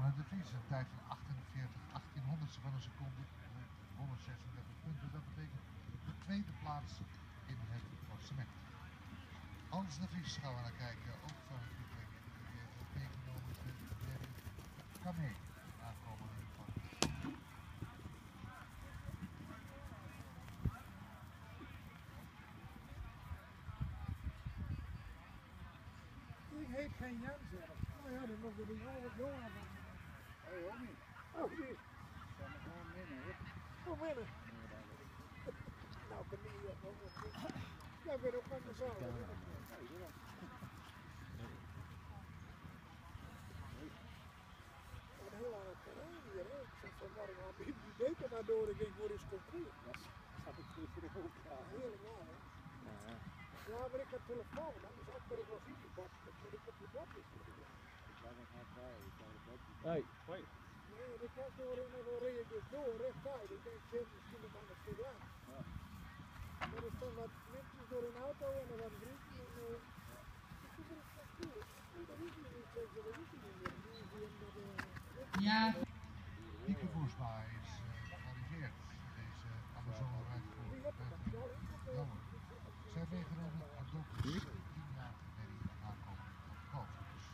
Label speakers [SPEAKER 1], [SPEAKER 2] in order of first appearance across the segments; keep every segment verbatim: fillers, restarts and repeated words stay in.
[SPEAKER 1] Anne de Vries, een tijd van achtenveertig achttienhonderdste van een seconde, honderdzesendertig punten. Dat betekent de tweede plaats in het klassement. Hans de Vries gaan we naar kijken, ook van het publiek. Die heeft ook meegenomen de derde kamee, aankomeling van.
[SPEAKER 2] Ik heet geen Jan zelf. Nou ja, dan nog de jongen jongen van.
[SPEAKER 3] Hé, ook niet.
[SPEAKER 2] Oh, niet.
[SPEAKER 3] Zal me gewoon winnen, hoor.
[SPEAKER 2] Oh, winnen. Nou, kan niet. Ja, ik ben ook aan de zaal. Een heel lange terrein hier, hè. Ik zeg van waarom had ik die beter naar door ik denk, voor is concours.
[SPEAKER 3] Dat snap ik goed voor de hoek, ja.
[SPEAKER 2] Helemaal, hè. Ja, maar ik heb telefoon, dan is ook weer wel ziek gepakt. Dat moet ik op de bord is.
[SPEAKER 3] Ik laat nog maar bij, ik zou de bed niet.
[SPEAKER 4] Hoi. Hoi.
[SPEAKER 2] Nee, ik was door en dan reed ik dus door, rechtuit. Ik denk, zit misschien nog aan het gedaan.
[SPEAKER 3] Ja.
[SPEAKER 2] Maar er stonden wat mensen door een auto en er was vrienden en uh, ik vind het echt cool. Dat is niet zo, dat is niet meer.
[SPEAKER 5] Ja.
[SPEAKER 1] Dieke Voersma is uh, gearriveerd. Deze Amazone rijdt voor Jammer. Zij meegenomen aan Dokers tien jaar geleden aankomen van Koopers.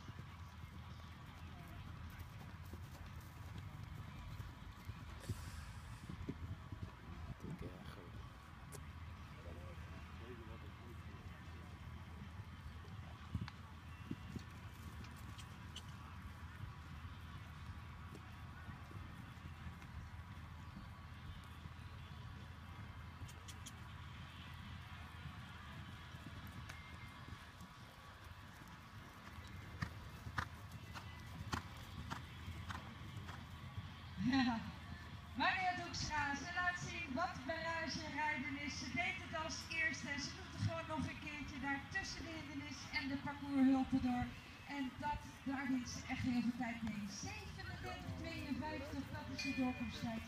[SPEAKER 5] Ja. Marriët Hoekstra, ze laat zien wat barrage rijden is. Ze deed het als eerste en ze doet het gewoon nog een keertje daar tussen de hindernis en de parcourshulpen door. En dat, daar deed ze echt heel veel tijd mee. zevenendertig tweeënvijftig, dat is de doorkomsttijd.